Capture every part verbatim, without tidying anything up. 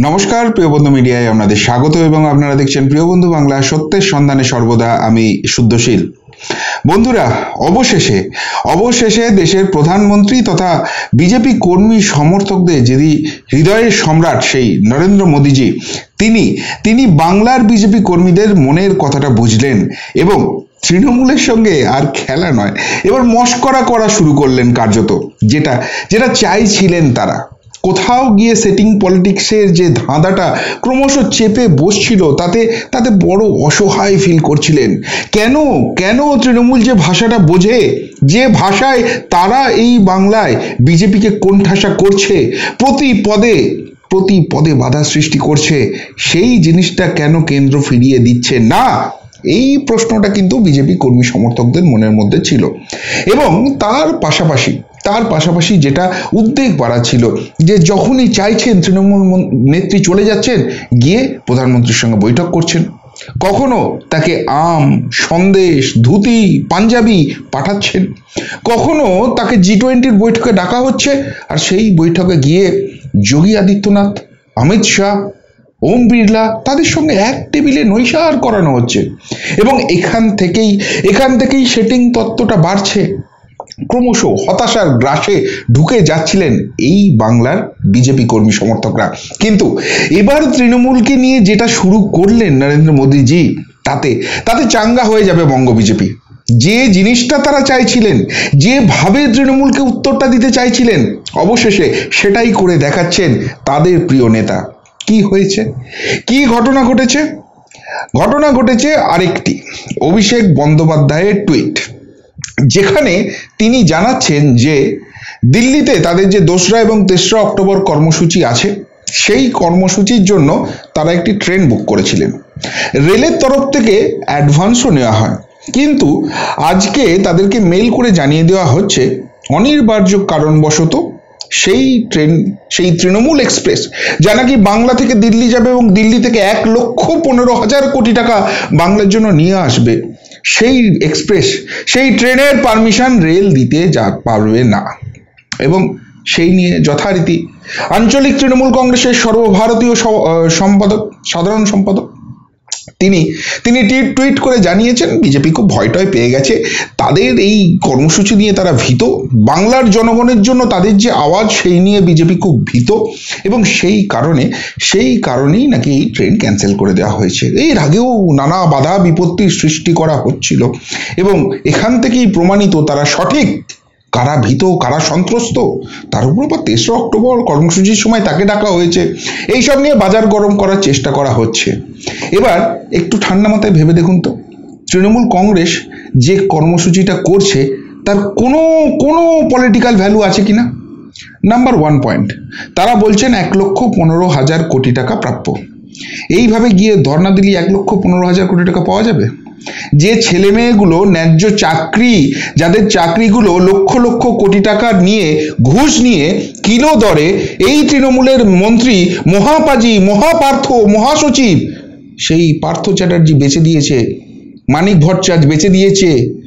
নমস্কার প্রিয় বন্ধু মিডিয়ায় আপনাদের স্বাগত এবং আপনারা দেখছেন প্রিয় বন্ধু বাংলা সত্যের সন্ধানে সর্বদা আমি শুদ্ধশীল। বন্ধুরা, অবশেষে অবশেষে দেশের প্রধানমন্ত্রী তথা বিজেপি কর্মী সমর্থকদের যিনি হৃদয়ের সম্রাট সেই নরেন্দ্র মোদীজি তিনি তিনি বাংলার বিজেপি কর্মীদের মনের কথাটা বুঝলেন এবং তৃণমূলের সঙ্গে আর খেলা নয়, এবার মস্করা করা শুরু করলেন কার্যত, যেটা যেটা চাইছিলেন তারা। কোথাও গিয়ে সেটিং পলিটিক্সের যে ধাঁধাটা ক্রমশ চেপে বসছিল তাতে তাতে বড় অসহায় ফিল করছিলেন। কেন কেন তৃণমূল যে ভাষাটা বোঝে, যে ভাষায় তারা এই বাংলায় বিজেপিকে কোণঠাসা করছে, প্রতি পদে প্রতি পদে বাধা সৃষ্টি করছে, সেই জিনিসটা কেন কেন্দ্র ফিরিয়ে দিচ্ছে না, এই প্রশ্নটা কিন্তু বিজেপি কর্মী সমর্থকদের মনের মধ্যে ছিল। এবং তার পাশাপাশি তার পাশাপাশি যেটা উদ্বেগ বাড়াচ্ছিল যে যখনই চাইছেন তৃণমূল নেত্রী চলে যাচ্ছেন, গিয়ে প্রধানমন্ত্রীর সঙ্গে বৈঠক করছেন, কখনো তাকে আম সন্দেশ ধুতি পাঞ্জাবি পাঠাচ্ছেন, কখনো তাকে জি টোয়েন্টির বৈঠকে ডাকা হচ্ছে আর সেই বৈঠকে গিয়ে যোগী আদিত্যনাথ, অমিত শাহ, ওম বিড়লা তাদের সঙ্গে এক টেবিলে নৈশার করানো হচ্ছে। এবং এখান থেকেই এখান থেকেই সেটিং তত্ত্বটা বাড়ছে। ক্রমশ হতাশার গ্রাসে ঢুকে যাচ্ছিলেন এই বাংলার বিজেপি কর্মী সমর্থকরা। কিন্তু এবার তৃণমূলকে নিয়ে যেটা শুরু করলেন নরেন্দ্র মোদীজি, তাতে তাতে চাঙ্গা হয়ে যাবে বঙ্গ বিজেপি। যে জিনিসটা তারা চাইছিলেন, যেভাবে তৃণমূলকে উত্তরটা দিতে চাইছিলেন, অবশেষে সেটাই করে দেখাচ্ছেন তাদের প্রিয় নেতা। কি হয়েছে, কি ঘটনা ঘটেছে? ঘটনা ঘটেছে আরেকটি, অভিষেক বন্দ্যোপাধ্যায়ের টুইট, যেখানে তিনি জানাচ্ছেন যে দিল্লিতে তাদের যে দোসরা এবং তেসরা অক্টোবর কর্মসূচি আছে, সেই কর্মসূচির জন্য তারা একটি ট্রেন বুক করেছিলেন। রেলের তরফ থেকে অ্যাডভান্সও নেওয়া হয়, কিন্তু আজকে তাদেরকে মেল করে জানিয়ে দেওয়া হচ্ছে অনিবার্য কারণবশত সেই ট্রেন, সেই তৃণমূল এক্সপ্রেস যা নাকি বাংলা থেকে দিল্লি যাবে এবং দিল্লি থেকে এক লক্ষ পনেরো হাজার কোটি টাকা বাংলার জন্য নিয়ে আসবে, সেই এক্সপ্রেস সেই ট্রেনের পারমিশন রেল দিতে যা পারবে না। এবং সেই নিয়ে যথারীতি আঞ্চলিক তৃণমূল কংগ্রেসের সর্বভারতীয় সম্পাদক সাধারণ সম্পাদক তিনি তিনি টুইট করে জানিয়েছেন বিজেপি খুব ভয়টয় পেয়ে গেছে, তাদের এই কর্মসূচি নিয়ে তারা ভীত, বাংলার জনগণের জন্য তাদের যে আওয়াজ সেই নিয়ে বিজেপি খুব ভীত এবং সেই কারণে সেই কারণেই নাকি এই ট্রেন ক্যান্সেল করে দেওয়া হয়েছে। এর আগেও নানা বাধা বিপত্তির সৃষ্টি করা হচ্ছিল এবং এখান থেকেই প্রমাণিত তারা সঠিক, কারা ভীত কারা সন্ত্রস্ত। তার উপর আবার তেসরা অক্টোবর কর্মসূচির সময় তাকে ডাকা হয়েছে, এইসব নিয়ে বাজার গরম করার চেষ্টা করা হচ্ছে। এবার একটু ঠান্ডা মাথায় ভেবে দেখুন তো, তৃণমূল কংগ্রেস যে কর্মসূচিটা করছে তার কোনো কোনো পলিটিক্যাল ভ্যালু আছে কিনা? নাম্বার ওয়ান পয়েন্ট, তারা বলছেন এক লক্ষ পনেরো হাজার কোটি টাকা প্রাপ্য। এইভাবে গিয়ে ধর্ণা দিলে এক লক্ষ পনেরো হাজার কোটি টাকা পাওয়া যাবে? যে ছেলে মেয়েগুলো ন্যায্য চাকরি, যাদের চাকরিগুলো লক্ষ লক্ষ কোটি টাকা নিয়ে ঘুষ নিয়ে কিলো দরে এই তৃণমূলের মন্ত্রী মহাপাজি মহাপার্থ মহাসচিব সেই পার্থ চ্যাটার্জি বেচে দিয়েছে, মানিক ভট্টাচার্য বেচে দিয়েছে,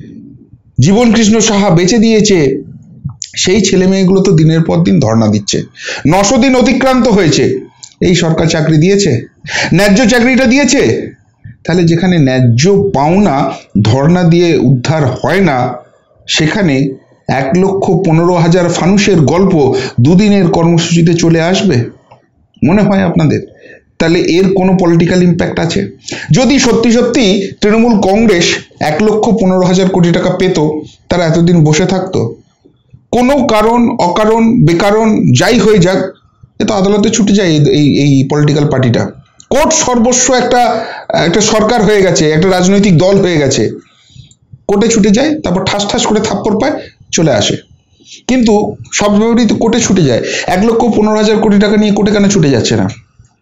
জীবন কৃষ্ণ সাহা বেচে দিয়েছে, সেই ছেলে মেয়েগুলো তো দিনের পর দিন ধর্ণা দিচ্ছে। নশো দিন অতিক্রান্ত হয়েছে, এই সরকার চাকরি দিয়েছে, ন্যায্য চাকরিটা দিয়েছে? তাহলে যেখানে ন্যায্য পাওনা ধর্ণা দিয়ে উদ্ধার হয় না, সেখানে এক লক্ষ পনেরো হাজার ফানুসের গল্প দুদিনের কর্মসূচিতে চলে আসবে মনে হয় আপনাদের? তাহলে এর কোনো পলিটিক্যাল ইম্প্যাক্ট আছে? যদি সত্যি সত্যি তৃণমূল কংগ্রেস এক লক্ষ পনেরো হাজার কোটি টাকা পেত, তারা এতদিন বসে থাকতো? কোনো কারণ অকারণ বেকারণ যাই হয়ে যাক, এ তো আদালতে ছুটে যায় এই এই পলিটিক্যাল পার্টিটা। কোর্ট সর্বস্ব একটা একটা সরকার হয়ে গেছে, একটা রাজনৈতিক দল হয়ে গেছে, কোর্টে ছুটে যায়, তারপর ঠাস ঠাস করে থাপ্পড় পায়, চলে আসে। কিন্তু সব ব্যাপারই তো কোর্টে ছুটে যায়। এক লক্ষ পনেরো হাজার কোটি টাকা নিয়ে কোর্টে কেন ছুটে যাচ্ছে না?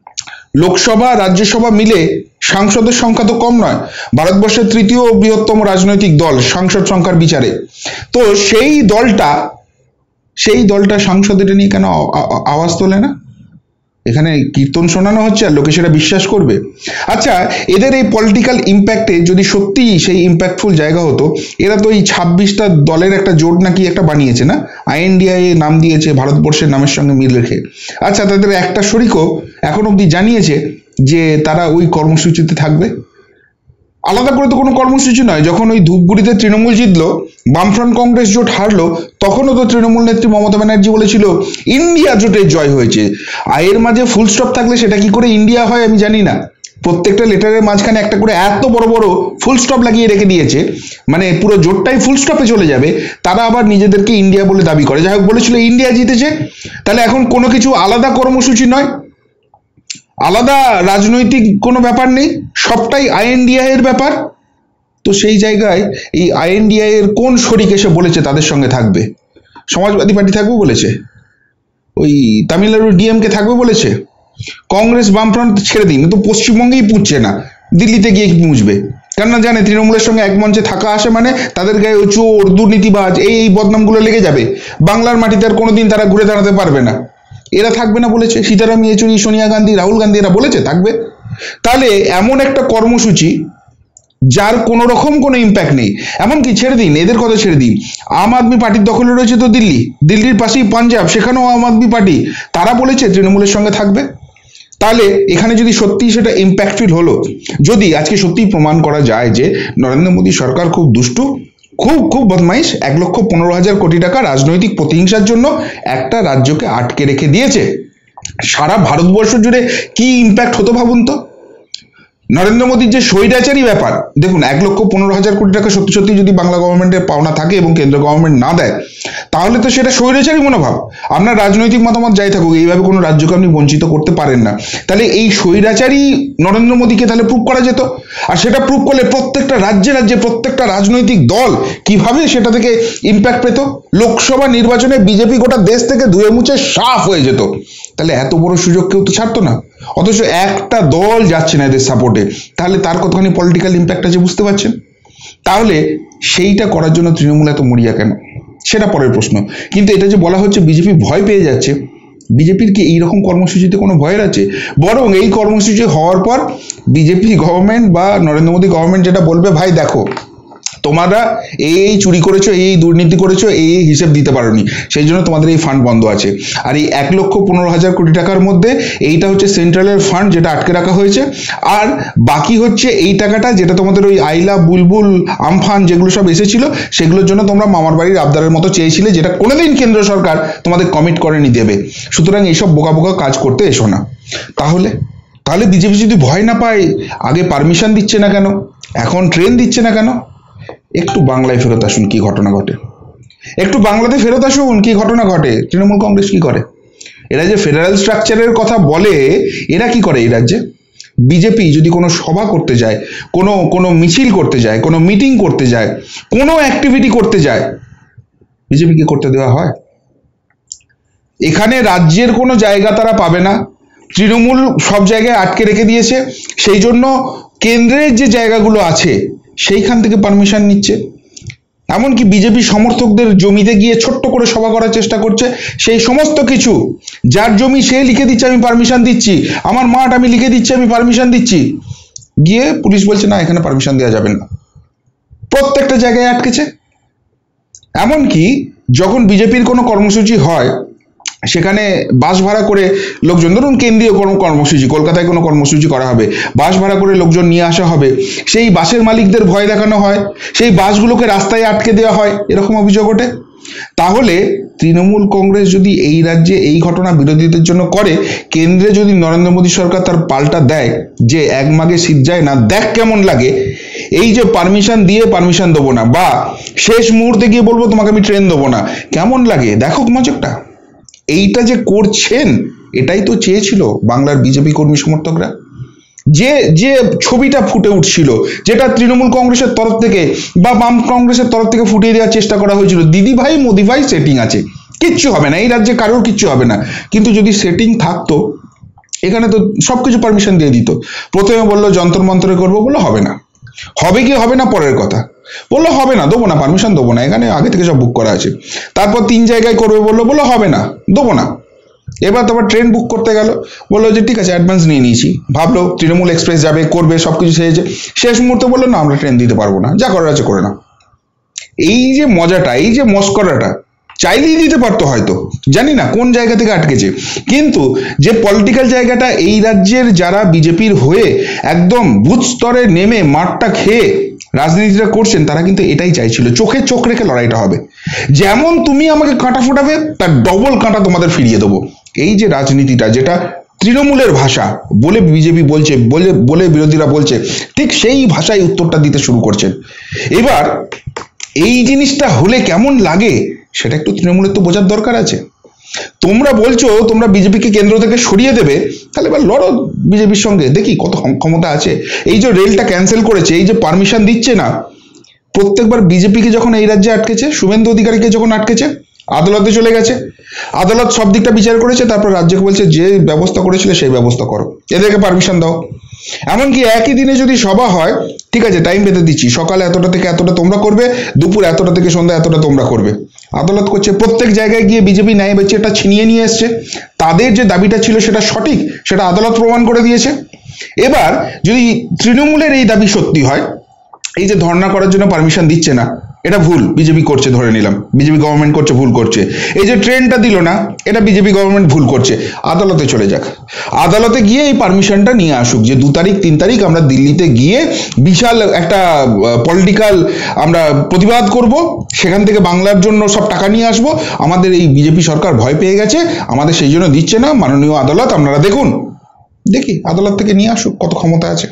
লোকসভা রাজ্যসভা মিলে সাংসদের সংখ্যা তো কম নয়, ভারতবর্ষের তৃতীয় বৃহত্তম রাজনৈতিক দল সাংসদ সংখ্যার বিচারে। তো সেই দলটা সেই দলটা সাংসদের নিয়ে কেন আওয়াজ তোলে না? এখানে কীর্তন শোনানো হচ্ছে আর লোকে সেটা বিশ্বাস করবে? আচ্ছা, এদের এই পলিটিক্যাল ইম্প্যাক্টে যদি সত্যিই সেই ইম্প্যাক্টফুল জায়গা হতো, এরা তো এই ছাব্বিশটা দলের একটা জোট নাকি একটা বানিয়েছে না, আইএনডিআই নাম দিয়েছে ভারতবর্ষের নামের সঙ্গে মিল রেখে। আচ্ছা, তাদের একটা শরিকও এখন অবধি জানিয়েছে যে তারা ওই কর্মসূচিতে থাকবে। আলাদা করে তো কোনো কর্মসূচি নয়। যখন ওই ধূপগুড়িতে তৃণমূল জিতলো, বামফ্রন্ট কংগ্রেস জোট হারলো, তখনও তো তৃণমূল নেত্রী মমতা ব্যানার্জি বলেছিল ইন্ডিয়া জোটের জয় হয়েছে। আয়ের মাঝে ফুল স্টপ থাকলে সেটা কি করে ইন্ডিয়া হয় আমি জানি না। প্রত্যেকটা লেটারের মাঝখানে একটা করে এত বড় বড় ফুল স্টপ লাগিয়ে রেখে দিয়েছে, মানে পুরো জোটটাই ফুল স্টপে চলে যাবে। তারা আবার নিজেদেরকে ইন্ডিয়া বলে দাবি করে। যাই হোক, বলেছিল ইন্ডিয়া জিতেছে, তাহলে এখন কোনো কিছু আলাদা কর্মসূচি নয়, আলাদা রাজনৈতিক কোনো ব্যাপার নেই, সবটাই আইএনডিআই এর ব্যাপার। তো সেই জায়গায় এই আইএনডিআই এর কোন শরিক এসে বলেছে তাদের সঙ্গে থাকবে? সমাজবাদী পার্টি থাকবে বলেছে, ওই তামিলনাড়ু ডিএমকে থাকবে বলেছে, কংগ্রেস বামফ্রন্ট ছেড়ে দিন, তো পশ্চিমবঙ্গেই পুঁজছে না, দিল্লিতে গিয়ে কি পুঁজবে? কেননা জানে তৃণমূলের সঙ্গে এক মঞ্চে থাকা আসে মানে তাদের গায়ে চোর, দুর্নীতিবাজ, এই এই বদনামগুলো লেগে যাবে। বাংলার মাটিতে আর কোনোদিন তারা ঘুরে দাঁড়াতে পারবে না। এরা থাকবে না বলেছে, সীতারাম ইয়েচুরি, সোনিয়া গান্ধী, রাহুল গান্ধী এরা বলেছে থাকবে। তাহলে এমন একটা কর্মসূচি যার কোনো রকম কোনো ইম্প্যাক্ট নেই, এমনকি ছেড়ে দিন, এদের কথা ছেড়ে দিন, আম আদমি পার্টির দখলে রয়েছে তো দিল্লি, দিল্লির পাশেই পাঞ্জাব, সেখানেও আম আদমি পার্টি, তারা বলেছে তৃণমূলের সঙ্গে থাকবে। তাহলে এখানে যদি সত্যি সেটা ইম্প্যাক্টফুল হলো, যদি আজকে সত্যিই প্রমাণ করা যায় যে নরেন্দ্র মোদী সরকার খুব দুষ্টু, খুব খুব বদমাইশ, এক লক্ষ পনেরো হাজার কোটি টাকা রাজনৈতিক প্রতিহিংসার জন্য একটা রাজ্যকে আটকে রেখে দিয়েছে, সারা ভারতবর্ষ জুড়ে কি ইম্প্যাক্ট হতো ভাবুন তো। নরেন্দ্র মোদীর যে স্বৈরাচারী ব্যাপার, দেখুন এক লক্ষ পনেরো হাজার কোটি টাকা সত্যি সত্যি যদি বাংলা গভর্নমেন্টের পাওনা থাকে এবং কেন্দ্র গভর্নমেন্ট না দেয়, তাহলে তো সেটা স্বৈরাচারী মনোভাব। আপনার রাজনৈতিক মতামত যাই থাকুক, এইভাবে কোনো রাজ্যকে আপনি বঞ্চিত করতে পারেন না। তাহলে এই স্বৈরাচারী নরেন্দ্র মোদীকে তাহলে প্রুভ করা যেত, আর সেটা প্রুভ করলে প্রত্যেকটা রাজ্যে রাজ্যে প্রত্যেকটা রাজনৈতিক দল কিভাবে সেটা থেকে ইম্প্যাক্ট পেত। লোকসভা নির্বাচনে বিজেপি গোটা দেশ থেকে ধুয়ে মুছে সাফ হয়ে যেত। তাহলে এত বড় সুযোগ কেউ তো ছাড়তো না, অথচ একটা দল যাচ্ছে না এদের সাপোর্টে, তাহলে তার কতখানি পলিটিক্যাল ইম্প্যাক্ট আছে বুঝতে পারছেন। তাহলে সেইটা করার জন্য তৃণমূল এত মরিয়া কেন, সেটা পরের প্রশ্ন। কিন্তু এটা যে বলা হচ্ছে বিজেপি ভয় পেয়ে যাচ্ছে, বিজেপির কি এইরকম কর্মসূচিতে কোনো ভয়ের আছে? বরং এই কর্মসূচি হওয়ার পর বিজেপি গভর্নমেন্ট বা নরেন্দ্র মোদী গভর্নমেন্ট যেটা বলবে, ভাই দেখো তোমরা এই এই চুরি করেছো, এই দুর্নীতি করেছো, এই এই হিসেব দিতে পারোনি, সেই জন্য তোমাদের এই ফান্ড বন্ধ আছে। আর এই এক লক্ষ পনেরো হাজার কোটি টাকার মধ্যে এইটা হচ্ছে সেন্ট্রালের ফান্ড যেটা আটকে রাখা হয়েছে, আর বাকি হচ্ছে এই টাকাটা যেটা তোমাদের ওই আইলা, বুলবুল, আমফান যেগুলো সব এসেছিল সেগুলোর জন্য তোমরা মামার বাড়ির আবদারের মতো চেয়েছিলে, যেটা কোনোদিন কেন্দ্র সরকার তোমাদের কমিট করেনি দেবে। সুতরাং এইসব বোকা বোকা কাজ করতে এসো না। তাহলে তাহলে বিজেপি যদি ভয় না পায়, আগে পারমিশন দিচ্ছে না কেন, এখন ট্রেন দিচ্ছে না কেন? একটু বাংলায় ফেরত আসুন, কি ঘটনা ঘটে, একটু বাংলাতে ফেরত আসুন, কি ঘটনা ঘটে। তৃণমূল কংগ্রেস কি করে? এরা যে ফেডারেল স্ট্রাকচারের কথা বলে, এরা কি করে এই রাজ্যে? বিজেপি যদি কোনো সভা করতে যায়, কোনো কোনো মিছিল করতে যায়, কোনো মিটিং করতে যায়, কোনো অ্যাক্টিভিটি করতে যায়, বিজেপিকে করতে দেওয়া হয়? এখানে রাজ্যের কোনো জায়গা তারা পাবে না, তৃণমূল সব জায়গায় আটকে রেখে দিয়েছে, সেই জন্য কেন্দ্রের যে জায়গাগুলো আছে সেইখান থেকে পারমিশন নিচ্ছে। এমনকি বিজেপি সমর্থকদের জমিতে গিয়ে ছোট্ট করে সভা করার চেষ্টা করছে, সেই সমস্ত কিছু যার জমি সে লিখে দিচ্ছে আমি পারমিশন দিচ্ছি, আমার মাঠ আমি লিখে দিচ্ছি আমি পারমিশন দিচ্ছি, গিয়ে পুলিশ বলছে না এখানে পারমিশন দেওয়া যাবে না। প্রত্যেকটা জায়গায় আটকেছে। এমনকি যখন বিজেপির কোনো কর্মসূচি হয়, সেখানে বাস ভাড়া করে লোকজন, ধরুন কেন্দ্রীয় কোনো কর্মসূচি, কলকাতায় কোনো কর্মসূচি করা হবে, বাস ভাড়া করে লোকজন নিয়ে আসা হবে, সেই বাসের মালিকদের ভয় দেখানো হয়, সেই বাসগুলোকে রাস্তায় আটকে দেওয়া হয়, এরকম অভিযোগ ওঠে। তাহলে তৃণমূল কংগ্রেস যদি এই রাজ্যে এই ঘটনা বিরোধীদের জন্য করে, কেন্দ্রে যদি নরেন্দ্র মোদী সরকার তার পাল্টা দেয় যে এক মাগে শীত যায় না, দেখ কেমন লাগে, এই যে পারমিশন দিয়ে পারমিশন দেবো না, বা শেষ মুহূর্তে গিয়ে বলবো তোমাকে আমি ট্রেন দেবো না, কেমন লাগে দেখো মজকটা। এইটা যে করছেন, এটাই তো চেয়েছিল বাংলার বিজেপি কর্মী সমর্থকরা। যে যে ছবিটা ফুটে উঠছিল, যেটা তৃণমূল কংগ্রেসের তরফ থেকে বা বাম কংগ্রেসের তরফ থেকে ফুটিয়ে দেওয়ার চেষ্টা করা হয়েছিল, দিদি ভাই মোদি ভাই সেটিং আছে, কিচ্ছু হবে না, এই রাজ্যে কারোর কিচ্ছু হবে না। কিন্তু যদি সেটিং থাকতো, এখানে তো সবকিছু পারমিশন দিয়ে দিত। প্রথমে বললো যন্তর মন্ত্রে করবো, বললো হবে না, হবে কি হবে না পরের কথা, বললো হবে না, দেবো না, পারমিশন দেবো না, এখানে আগে থেকে সব বুক করা আছে। তারপর তিন জায়গায় করবে বললো, বললো হবে না, দেবো না। এবার তোমার ট্রেন বুক করতে গেল, বললো যে ঠিক আছে অ্যাডভান্স নিয়ে নিয়েছি, ভাবলো তৃণমূল এক্সপ্রেস যাবে, করবে, সবকিছু সেরেছে, শেষ মুহূর্তে বললো না আমরা ট্রেন দিতে পারবো না, যা করার আছে করে না। এই যে মজাটা, এই যে মস্করাটা, চাইলেই দিতে পারতো হয়তো, জানি না কোন জায়গা থেকে আটকেছে, কিন্তু যে পলিটিক্যাল জায়গাটা এই রাজ্যের যারা বিজেপির হয়ে একদম বুথ স্তরে নেমে মাঠটা খেয়ে রাজনীতিটা করছেন, তারা কিন্তু এটাই চাইছিল, চোখে চোখ রেখে লড়াইটা হবে, যেমন তুমি আমাকে কাঁটা ফোটাবে তার ডবল কাঁটা তোমাদের ফিরিয়ে দেবো। এই যে রাজনীতিটা, যেটা তৃণমূলের ভাষা বলে বিজেপি বলছে, বলে বলে বিরোধীরা বলছে, ঠিক সেই ভাষায় উত্তরটা দিতে শুরু করছেন। এবার এই জিনিসটা হলে কেমন লাগে সেটা একটু তৃণমূলের তো বোঝার দরকার আছে। তোমরা বলছো তোমরা বিজেপিকে কেন্দ্র থেকে সরিয়ে দেবে, তাহলে এবার লড়ো বিজেপির সঙ্গে, দেখি কত ক্ষমতা আছে। এই যে রেলটা ক্যান্সেল করেছে, এই যে পারমিশন দিচ্ছে না, প্রত্যেকবার বিজেপিকে যখন এই রাজ্যে আটকেছে, শুভেন্দু অধিকারীকে যখন আটকেছে, আদালতে চলে গেছে, আদালত সব দিকটা বিচার করেছে, তারপর রাজ্যকে বলছে যে ব্যবস্থা করেছিল সেই ব্যবস্থা করো, এদেরকে পারমিশন দাও। এমনকি একই দিনে যদি সভা হয়, ঠিক আছে টাইম বেঁধে দিচ্ছি, সকালে এতটা থেকে এতটা তোমরা করবে, দুপুর এতটা থেকে সন্ধ্যা এতটা তোমরা করবে। আদালত করছে, প্রত্যেক জায়গায় গিয়ে বিজেপি ন্যায় বেঁচে এটা ছিনিয়ে নিয়ে এসছে, তাদের যে দাবিটা ছিল সেটা সঠিক, সেটা আদালত প্রমাণ করে দিয়েছে। এবার যদি তৃণমূলের এই দাবি সত্যি হয়, এই যে ধর্ণা করার জন্য পারমিশন দিচ্ছে না, এটা ভুল বিজেপি করছে, ধরে নিলাম বিজেপি গভর্নমেন্ট করছে, ভুল করছে, এই যে ট্রেনটা দিল না, এটা বিজেপি গভর্নমেন্ট ভুল করছে, আদালতে চলে যাক, আদালতে গিয়ে এই পারমিশনটা নিয়ে আসুক, যে দু তারিখ তিন তারিখ আমরা দিল্লিতে গিয়ে বিশাল একটা পলিটিক্যাল আমরা প্রতিবাদ করব, সেখান থেকে বাংলার জন্য সব টাকা নিয়ে আসবো, আমাদের এই বিজেপি সরকার ভয় পেয়ে গেছে, আমাদের সেই জন্য দিচ্ছে না, মাননীয় আদালত আপনারা দেখুন। দেখি আদালত থেকে নিয়ে আসুক, কত ক্ষমতা আছে,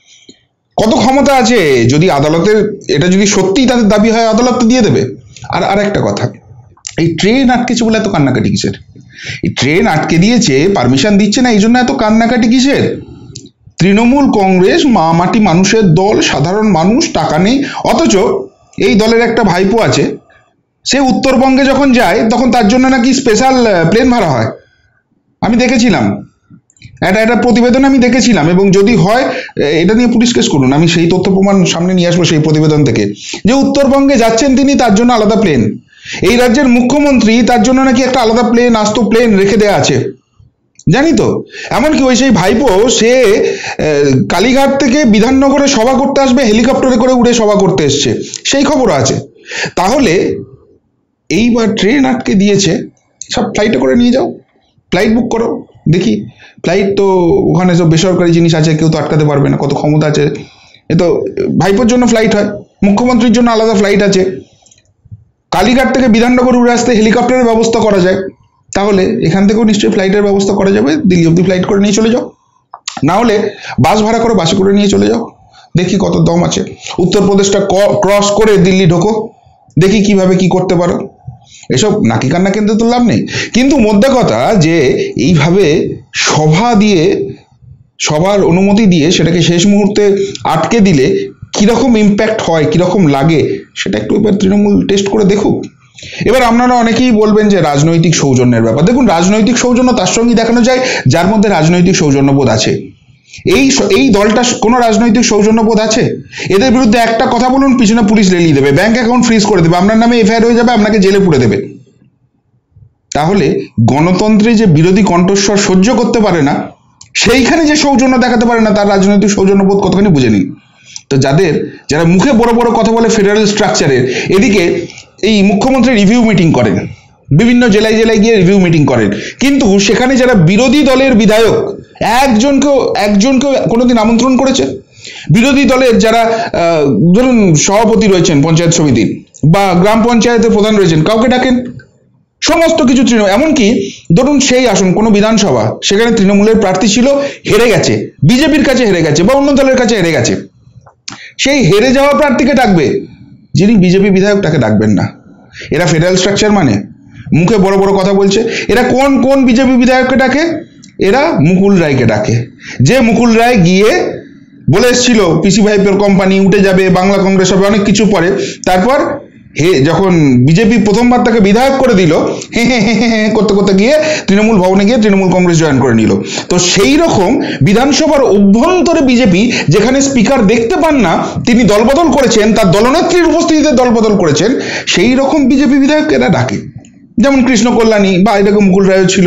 কত ক্ষমতা আছে। যদি আদালতের এটা যদি সত্যিই তাদের দাবি হয়, আদালত তো দিয়ে দেবে। আর আর একটা কথা, এই ট্রেন আটকেছে বলে এত কান্নাকাটি কিসের? এই ট্রেন আটকে দিয়েছে, পারমিশন দিচ্ছে না, এই জন্য এত কান্নাকাটি কিসের? তৃণমূল কংগ্রেস মা মাটি মানুষের দল, সাধারণ মানুষ, টাকা নেই, অথচ এই দলের একটা ভাইপো আছে, সে উত্তরবঙ্গে যখন যায় তখন তার জন্য নাকি স্পেশাল প্লেন ভাড়া হয়, আমি দেখেছিলাম একটা একটা প্রতিবেদন আমি দেখেছিলাম, এবং যদি হয় এটা নিয়ে পুলিশ কেস করুন, আমি সেই তথ্য প্রমাণ সামনে নিয়ে আসবো সেই প্রতিবেদন থেকে, যে উত্তরবঙ্গে যাচ্ছেন তিনি, তার জন্য আলাদা প্লেন, এই রাজ্যের মুখ্যমন্ত্রী, তার জন্য নাকি একটা আলাদা প্লেন, আস্ত প্লেন রেখে দেওয়া আছে, জানি তো। এমনকি ওই সেই ভাইপো, সে কালীঘাট থেকে বিধাননগরে সভা করতে আসবে, হেলিকপ্টারে করে উড়ে সভা করতে এসছে, সেই খবরও আছে। তাহলে এইবার ট্রেন আটকে দিয়েছে, সব ফ্লাইটে করে নিয়ে যাও, ফ্লাইট বুক করো, দেখি ফ্লাইট তো ওখানে সব বেসরকারি জিনিস আছে, কেউ তো আটকাতে পারবে না, কত ক্ষমতা আছে। এ তো ভাইপোর জন্য ফ্লাইট হয়, মুখ্যমন্ত্রীর জন্য আলাদা ফ্লাইট আছে, কালীঘাট থেকে বিধাননগর উড়ে আসতে হেলিকপ্টারের ব্যবস্থা করা যায়, তাহলে এখান থেকেও নিশ্চয়ই ফ্লাইটের ব্যবস্থা করা যাবে, দিল্লি অব্দি ফ্লাইট করে নিয়ে চলে যাও, না হলে বাস ভাড়া করে বাসে করে নিয়ে চলে যাও, দেখি কত দম আছে, উত্তরপ্রদেশটা ক্রস করে দিল্লি ঢোকো, দেখি কিভাবে কি করতে পারো। এসব নাকি কান্না কেন্দ্রে তো লাভ নেই। কিন্তু মোদ্দা কথা, যে এইভাবে সভা দিয়ে, সবার অনুমতি দিয়ে সেটাকে শেষ মুহূর্তে আটকে দিলে কিরকম ইম্প্যাক্ট হয়, কিরকম লাগে, সেটা একটু এবার তৃণমূল টেস্ট করে দেখুক। এবার আপনারা অনেকেই বলবেন যে রাজনৈতিক সৌজন্যের ব্যাপার, দেখুন রাজনৈতিক সৌজন্য তার সঙ্গে দেখানো যায় যার মধ্যে রাজনৈতিক সৌজন্যবোধ আছে। এই এই দলটা কোনো রাজনৈতিক সৌজন্যবোধ আছে? এদের বিরুদ্ধে একটা কথা বলুন, পিছনে পুলিশ লেলিয়ে দেবে, ব্যাংক অ্যাকাউন্ট ফ্রিজ করে দেবে, আপনার নামে এফআইআর হয়ে যাবে, আপনাকে জেলে পুরে দেবে। তাহলে গণতন্ত্রে যে বিরোধী কণ্ঠস্বর সহ্য করতে পারে না, সেইখানে যে সৌজন্য দেখাতে পারে না, তার রাজনৈতিক সৌজন্যবোধ কতখানি বুঝে নিন। তো যাদের যারা মুখে বড় বড় কথা বলে ফেডারেল স্ট্রাকচারের, এদিকে এই মুখ্যমন্ত্রী রিভিউ মিটিং করেন, বিভিন্ন জেলায় জেলায় গিয়ে রিভিউ মিটিং করেন, কিন্তু সেখানে যারা বিরোধী দলের বিধায়ক, একজনকেও একজনকেও কোনোদিন আমন্ত্রণ করেছে? বিরোধী দলের যারা ধরুন সভাপতি রয়েছেন পঞ্চায়েত সমিতির, বা গ্রাম পঞ্চায়েতের প্রধান রয়েছেন, কাউকে ডাকেন? সমস্ত কিছু তৃণমূল, এমনকি ধরুন সেই আসুন কোনো বিধানসভা, সেখানে তৃণমূলের প্রার্থী ছিল, হেরে গেছে, বিজেপির কাছে হেরে গেছে বা অন্য দলের কাছে হেরে গেছে, সেই হেরে যাওয়া প্রার্থীকে ডাকবে, যিনি বিজেপি বিধায়ক তাকে ডাকবেন না। এরা ফেডারেল স্ট্রাকচার মানে? মুখে বড় বড় কথা বলছে। এরা কোন কোন বিজেপি বিধায়ককে ডাকে? এরা মুকুল রায়কে ডাকে, যে মুকুল রায় গিয়ে বলে এসেছিল পিসি ভাইপোর কোম্পানি উঠে যাবে, বাংলা কংগ্রেস হবে, অনেক কিছু পরে, তারপর হে যখন বিজেপি প্রথমবার তাকে বিধায়ক করে দিল, হে হে হে হে করতে করতে গিয়ে তৃণমূল ভবনে গিয়ে তৃণমূল কংগ্রেস জয়েন করে নিল। তো সেই রকম বিধানসভার অভ্যন্তরে বিজেপি যেখানে স্পিকার দেখতে পান না, তিনি দলবদল করেছেন, তার দলনেত্রীর উপস্থিতিতে দলবদল করেছেন, সেই রকম বিজেপি বিধায়ক এরা ডাকে। যেমন কৃষ্ণ কল্যাণী বা এরকম মুকুল রায়ও ছিল,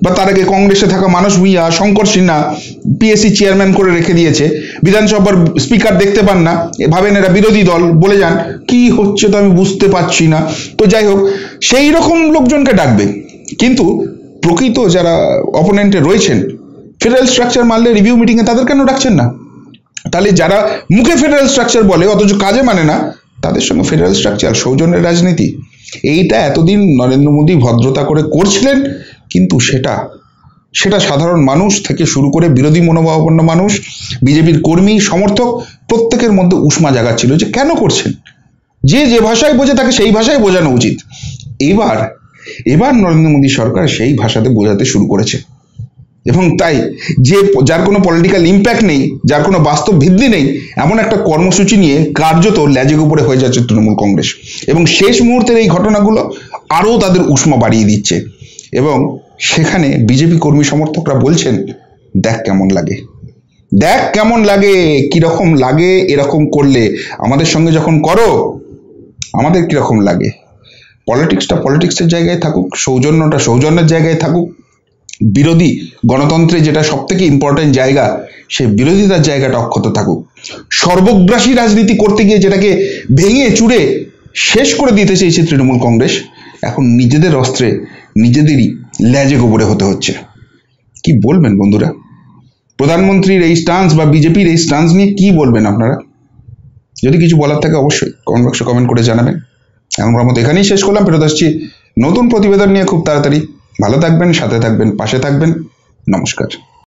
বা তার আগে কংগ্রেসে থাকা মানস ভূঁইয়া, শঙ্কর সিনহা পিএসসি চেয়ারম্যান করে রেখে দিয়েছে, বিধানসভার স্পিকার দেখতে পান না, ভাবেন এরা বিরোধী দল, বলে যান কি হচ্ছে তো আমি বুঝতে পারছি না। তো যাই হোক, সেই রকম লোকজনকে ডাকবে, কিন্তু প্রকৃত যারা অপোনেন্টে রয়েছেন, ফেডারেল স্ট্রাকচার মানলে রিভিউ মিটিংয়ে তাদের কেন ডাকছেন না? তাহলে যারা মুখে ফেডারেল স্ট্রাকচার বলে অথচ কাজে মানে না, তাদের সঙ্গে ফেডারেল স্ট্রাকচার, সৌজন্যের রাজনীতি, এইটা এতদিন নরেন্দ্র মোদী ভদ্রতা করে করছিলেন, কিন্তু সেটা সেটা সাধারণ মানুষ থেকে শুরু করে বিরোধী মনোভাবাপন্ন মানুষ, বিজেপির কর্মী, সমর্থক, প্রত্যেকের মধ্যে উষ্মা জাগাচ্ছিল যে কেন করছেন। যে যে ভাষায় বোঝে তাকে সেই ভাষায় বোঝানো উচিত। এবার এবার নরেন্দ্র মোদী সরকার সেই ভাষাতে বোঝাতে শুরু করেছে, এবং তাই যে যার কোনো পলিটিক্যাল ইম্প্যাক্ট নেই, যার কোনো বাস্তব ভিত্তি নেই, এমন একটা কর্মসূচি নিয়ে কার্যত ল্যাজে গোপরে হয়ে যাচ্ছে তৃণমূল কংগ্রেস, এবং শেষ মুহূর্তের এই ঘটনাগুলো আরও তাদের উষ্মা বাড়িয়ে দিচ্ছে। এবং সেখানে বিজেপি কর্মী সমর্থকরা বলছেন দেখ কেমন লাগে, দেখ কেমন লাগে, কিরকম লাগে এরকম করলে, আমাদের সঙ্গে যখন করো আমাদের কিরকম লাগে। পলিটিক্সটা পলিটিক্সের জায়গায় থাকুক, সৌজন্যটা সৌজন্যের জায়গায় থাকুক, বিরোধী গণতন্ত্রে যেটা সব থেকে ইম্পর্টেন্ট জায়গা, সে বিরোধিতার জায়গাটা অক্ষত থাকুক। সর্বগ্রাসী রাজনীতি করতে গিয়ে যেটাকে ভেঙে চুড়ে শেষ করে দিতে চেয়েছে তৃণমূল কংগ্রেস, এখন নিজেদের অস্ত্রে নিজেদেরই ল্যাজে গোবরে হতে হচ্ছে। কি বলবেন বন্ধুরা? প্রধানমন্ত্রীর এই স্টান্স বা বিজেপির এই স্টান্স নিয়ে কি বলবেন আপনারা? যদি কিছু বলার থাকে অবশ্যই কমেন্ট বক্সে কমেন্ট করে জানাবেন। এখনকার মতো এখানেই শেষ করলাম, ফেরত আসছি নতুন প্রতিবেদন নিয়ে খুব তাড়াতাড়ি। ভালো থাকবেন, সাথে থাকবেন, পাশে থাকবেন। নমস্কার।